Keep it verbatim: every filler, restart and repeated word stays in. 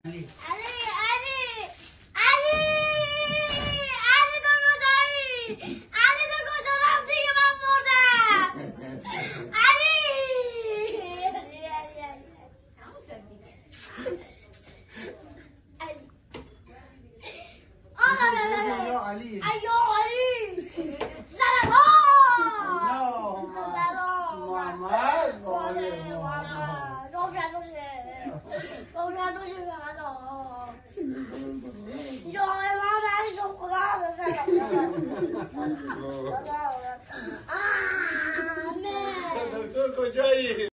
علی علی علی علی تو کجایی؟ علی تو کجا رفتی که من مردم؟ علی علی علی علی همون شد دیگه. علی آقا ببین یا علی ایو علی سلام سلام محمد محمد روشن روشه روشن روشه به من آقا یا امام علیکم خدا حافظ آمین دکتر کجایی؟